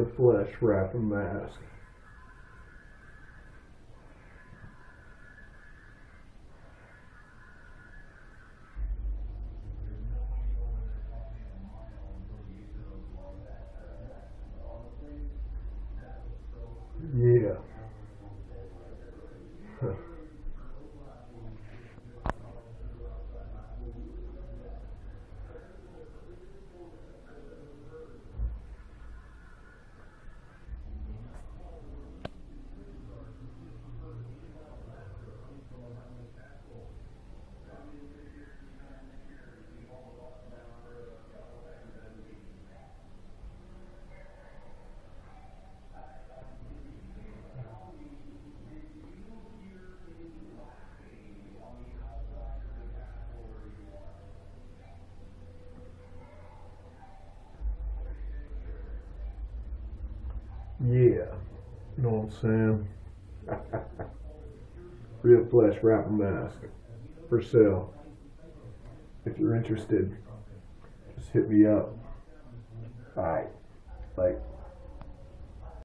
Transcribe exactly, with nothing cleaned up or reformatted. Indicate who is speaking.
Speaker 1: real flesh wrapping mask. Yeah. Huh. Yeah. You know what I'm saying? Real flesh wrapping mask for sale. If you're interested, just hit me up. Alright. Like